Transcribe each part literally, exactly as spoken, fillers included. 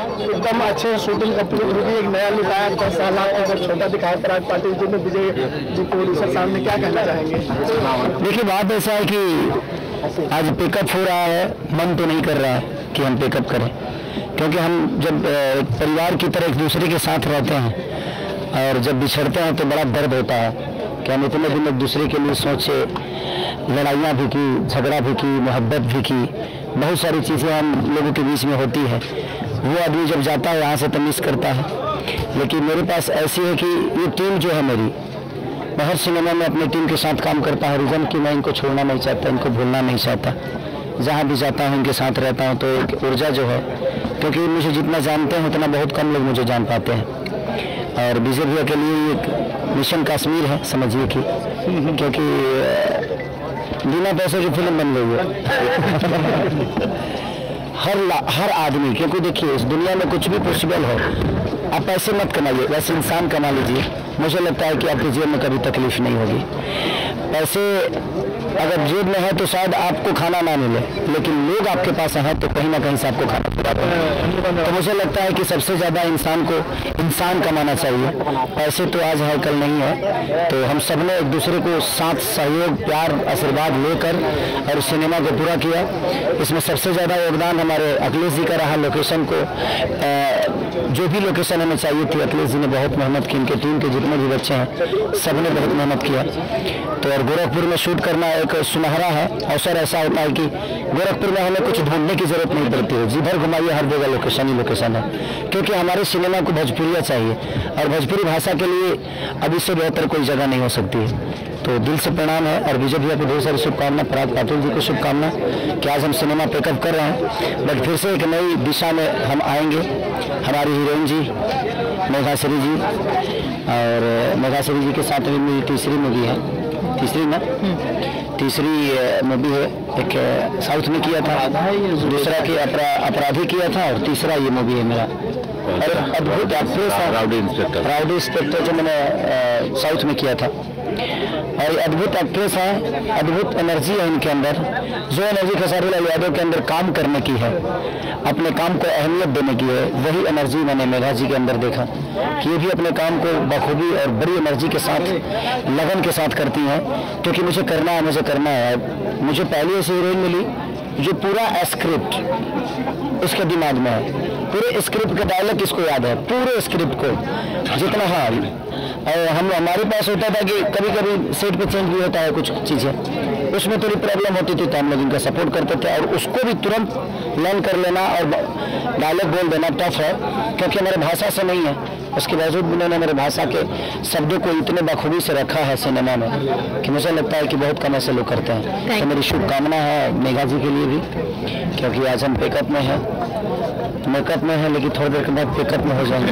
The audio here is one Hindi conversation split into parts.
एकदम अच्छे शूटिंग कंप्लीट होगी, एक नया लुक आया, दस साल आपको छोटा दिखाया पराग पाटिल जी ने, विजय जी प्रोड्यूसर सामने क्या कहना चाहेंगे? देखिए बात ऐसा है कि आज पिकअप हो रहा है, मन तो नहीं कर रहा है कि हम पिकअप करें, क्योंकि हम जब एक परिवार की तरह एक दूसरे के साथ रहते हैं और जब बिछड़ते हैं तो बड़ा दर्द होता है कि हम इतने दिन एक दूसरे के लिए सोचे, लड़ाइयाँ भी की, झगड़ा भी की, मोहब्बत भी की, बहुत सारी चीज़ें हम लोगों के बीच में होती है। वो आदमी जब जाता है यहाँ से तो मिस करता है, लेकिन मेरे पास ऐसी है कि ये टीम जो है मेरी, मैं हर सिनेमा में अपनी टीम के साथ काम करता हूँ, रीज़न कि मैं इनको छोड़ना नहीं चाहता, इनको भूलना नहीं चाहता। जहाँ भी जाता हूँ इनके साथ रहता हूँ तो एक ऊर्जा जो है, क्योंकि मुझे जितना जानते हैं उतना बहुत कम लोग मुझे जान पाते हैं। और विजय भैया के लिए एक मिशन कश्मीर है समझिए कि, क्योंकि बिना पैसे की फिल्म बन गई है। हर हर आदमी, क्योंकि देखिए इस दुनिया में कुछ भी पॉसिबल हो, आप पैसे मत कमाइए, वैसे इंसान कमा लीजिए, मुझे लगता है कि आपके जीवन में कभी तकलीफ नहीं होगी। पैसे अगर जेब में है तो शायद आपको खाना ना मिले, लेकिन लोग आपके पास हैं तो कहीं ना कहीं से आपको खाना खिलाते हैं। तो मुझे लगता है कि सबसे ज़्यादा इंसान को इंसान कमाना चाहिए, पैसे तो आज है कल नहीं है। तो हम सब ने एक दूसरे को साथ सहयोग, प्यार, आशीर्वाद लेकर और सिनेमा को पूरा किया। इसमें सबसे ज़्यादा योगदान हमारे अखिलेश जी का रहा। लोकेशन को जो भी लोकेशन हमें चाहिए थी, अखिलेश जी ने बहुत मेहनत की, इनके टीम के जितने भी बच्चे हैं सब ने बहुत मेहनत किया। तो और गोरखपुर में शूट करना एक सुनहरा है अवसर। ऐसा होता है कि गोरखपुर में हमें कुछ ढूंढने की जरूरत नहीं पड़ती है, जिधर घुमाइए हर जगह लोकेशन ही लोकेशन है, क्योंकि हमारे सिनेमा को भोजपुरिया चाहिए और भोजपुरी भाषा के लिए अब इससे बेहतर कोई जगह नहीं हो सकती है। तो दिल से प्रणाम है और विजय भैया को ढेर सारी शुभकामना, पराग पाटिल जी को शुभकामना कि आज हम सिनेमा पिकअप कर रहे हैं, बट फिर से एक नई दिशा में हम आएंगे। हमारी हीरोइन जी मेघाश्री जी, और मेघाश्री जी के साथ में मेरी तीसरी मूवी है, तीसरी ना तीसरी मूवी है, एक साउथ में किया था, दूसरा के अपरा, अपराधी किया था और तीसरा ये मूवी है मेरा। और अद्भुत एक्ट्रेस है राउडी इंस्पेक्टर, राउडी इंस्पेक्टर जो मैंने साउथ में किया था। और अद्भुत एक्ट्रेस है, अद्भुत एनर्जी है इनके अंदर, जो एनर्जी खेसारी लाल यादव के अंदर काम करने की है, अपने काम को अहमियत देने की है, वही एनर्जी मैंने मेघा जी के अंदर देखा कि ये भी अपने काम को बखूबी और बड़ी एनर्जी के साथ, लगन के साथ करती हैं, क्योंकि मुझे करना है, मुझे करना है। मुझे पहली ऐसी हीरोइन मिली जो पूरा स्क्रिप्ट उसके दिमाग में है, पूरे स्क्रिप्ट का डायलॉग इसको याद है, पूरे स्क्रिप्ट को जितना। हाँ, और हम हमारे पास होता था कि कभी कभी सेट पे चेंज भी होता है कुछ चीज़ें, उसमें थोड़ी प्रॉब्लम होती थी तो हम लोग इनका सपोर्ट करते थे, और उसको भी तुरंत लर्न कर लेना और डायलॉग बोल देना टफ है, क्योंकि हमारे भाषा से नहीं है। उसके बावजूद उन्होंने मेरे भाषा के शब्दों को इतने बखूबी से रखा है सिनेमा में कि मुझे लगता है कि बहुत कम ऐसे लोग करते हैं। तो मेरी शुभकामना है मेघा जी के लिए भी, क्योंकि आज हम पिकअप में हैं, मेकअप में है, लेकिन थोड़ी देर के बाद पिकअप में हो जाएंगे।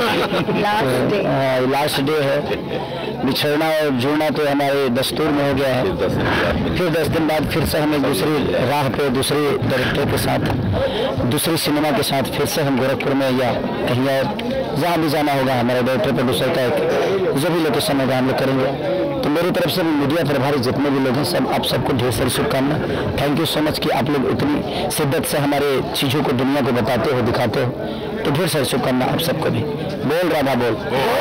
तो लास्ट डे है, बिछड़ना और जुड़ना तो हमारे दस्तूर में हो गया है। फिर दस दिन बाद फिर से हम एक दूसरी राह पे, दूसरे डायरेक्टर के साथ, दूसरी सिनेमा के साथ फिर से हम गोरखपुर में या कहीं और जहाँ भी जाना होगा, हमारे डायरेक्टर प्रोड्यूसर का एक जो भी लोकेशन होगा हम लोग करेंगे। तो मेरी तरफ से मीडिया प्रभारी जितने भी लोग हैं, सब आप सबको ढेर सारी शुभकामना। थैंक यू सो मच कि आप लोग इतनी शिद्दत से हमारे चीज़ों को दुनिया को बताते हो, दिखाते हो, तो ढेर सारी शुभकामना आप सबको भी। बोल राधा बोल।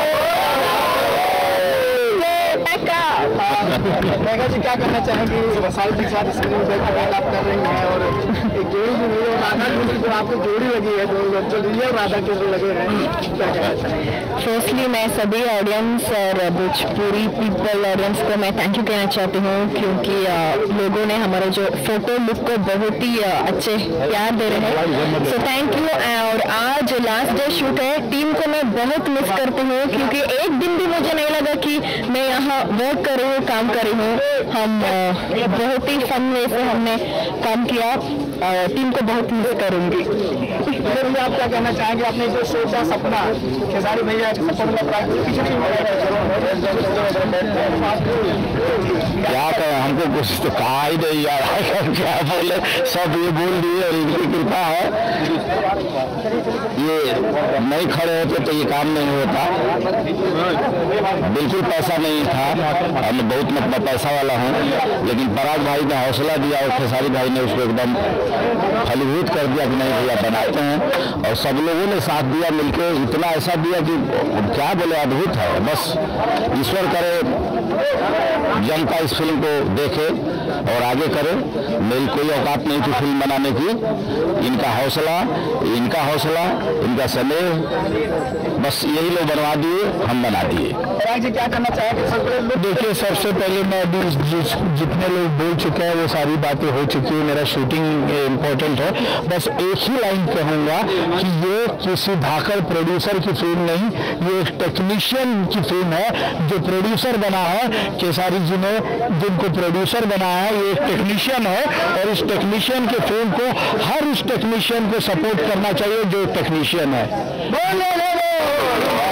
मेघा जी क्या करना चाहेंगे वसाल के साथ स्क्रीन पे आप कर रही हैं, और एक जोड़ी जो है राधा की जो आपको जोड़ी लगी है, जो जो रियल राधा के जो लगे हैं, क्या कहना चाहेंगे? फर्स्टली मैं सभी ऑडियंस और भोजपुरी पीपल ऑडियंस को मैं थैंक यू कहना चाहती हूँ, क्योंकि लोगों ने हमारे जो फोटो लुक को बहुत ही अच्छे प्यार दे रहे हैं, सो थैंक यू। और आज लास्ट डे शूट है, टीम को मैं बहुत मिस करती हूँ, क्योंकि एक दिन भी मुझे नहीं लगा कि मैं यहाँ वर्क कर रही हूँ, काम कर रही हूँ। हम बहुत ही फन वे से हमने काम किया और टीम को बहुत मिस करूँगी। फिर आप क्या कहना चाहेंगे, आपने जो सोचा सपना खेसारी भैया क्या कहें, हमको कुछ तो कहा ही नहीं यार, क्या बोले, सब ये बोल दिए और इनकी कृपा है। ये नहीं खड़े होते तो ये काम नहीं होता। बिल्कुल पैसा नहीं था, मैं बहुत मतलब पैसा वाला हूँ, लेकिन पराग भाई ने हौसला दिया और खेसारी भाई ने उसको एकदम फलीभूत कर दिया कि नहीं भैया बनाते हैं, और सब लोगों ने साथ दिया मिलके, इतना ऐसा दिया कि क्या बोले, अद्भुत है। बस ईश्वर करे जनता इस फिल्म को देखे और आगे करे। मेरी कोई औकात नहीं थी फिल्म बनाने की, इनका हौसला इनका हौसला इनका समय, बस यही लोग बनवा दिए, हम बना दिए। जी क्या करना चाहेंगे? देखिए, सबसे पहले मैं अभी जितने लोग बोल चुके हैं वो सारी बातें हो चुकी है, मेरा शूटिंग इम्पोर्टेंट है। बस एक ही लाइन कहूँगा कि ये किसी धाकड़ प्रोड्यूसर की फिल्म नहीं, ये एक टेक्नीशियन की फिल्म है। जो प्रोड्यूसर बना है खेसारी जी ने, जिनको प्रोड्यूसर बनाया है, ये एक टेक्नीशियन है, और इस टेक्नीशियन के फिल्म को हर उस टेक्नीशियन को सपोर्ट करना चाहिए जो टेक्नीशियन है।